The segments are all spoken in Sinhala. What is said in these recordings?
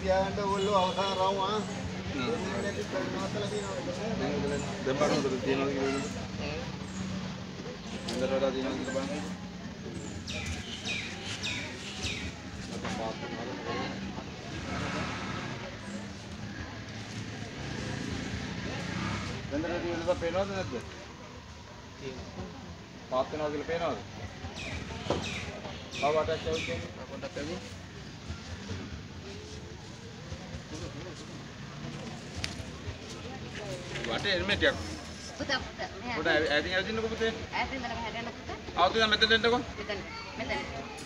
තියාගන්න ඕගොල්ලෝ අවසාන රවුම ආ. දැන් බලන්නද තියනවද කියලා. හොඳට වඩා තියනවද කියලා බලන්න. වෙනදට තියෙනවද පේනවද නැද්ද? පාත් වෙනවා කියලා පේනවද? ආවටක් ඇවිත් කියන්නේ පොඩ්ඩක් ඇවිත්. වටේ එල්මෙට් එකක්. පුතා පොඩ ඈතින් ඇවිදින්නකො පුතේ. ඈතින් ඉඳලා මෙහෙට යන්න පුතා. ආවද දැන් මෙතෙන්ට එන්නකො. මෙතන.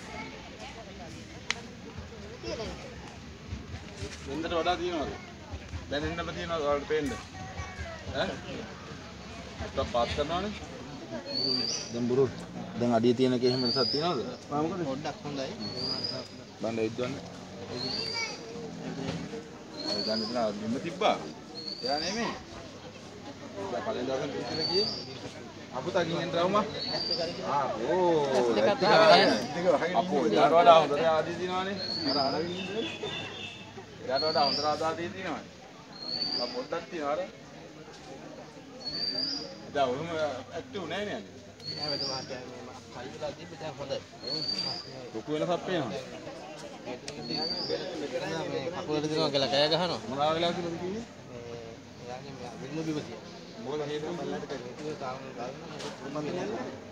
වෙනදට වඩා තියෙනවද? දැන් එන්නම තියෙනවද ඔයාලට පේන්න? ඈ? අත පාත් කරනවනේ. දැන් බුරු දැන් අඩිය තියෙන එකේ එහෙම වෙනසක් තියෙනවද? මොකද පොඩ්ඩක් හොඳයි. බණ්ඩ ඉද්දවන්න. අය දැන් මෙතන බිම්ම තිබ්බා. එයා නෙමෙයි. දැන් පළවෙනි දවසේ පිටිල ගියේ. අපුතා ගිහින් රවුම. ඕ දෙක වහගෙන අපෝ ඊට වඩා හොඳට ආදී දිනවනේ. අර ඉන්නේ. ඊට වඩා හොඳට ආදී දිනවනේ. පොඩ්ඩක් තියනවා අර. දැන් ඔහොම ඇක්ටිව් නෑ නේද? නෑ මහත්තයා මේ කල්ලා තිබ්බ දැන් හොඳයි. ලොකු වෙනසක් පේනවා. මේ කකුලට දිනවා කියලා කෑ ගහනවා. මොනවා වෙලා කියලාද කිව්වේ? එයාගේ මේ විල්ල බිම තියෙනවා. මොකද හේතුව බලන්න කැමතිද තාම ගන්න මොකද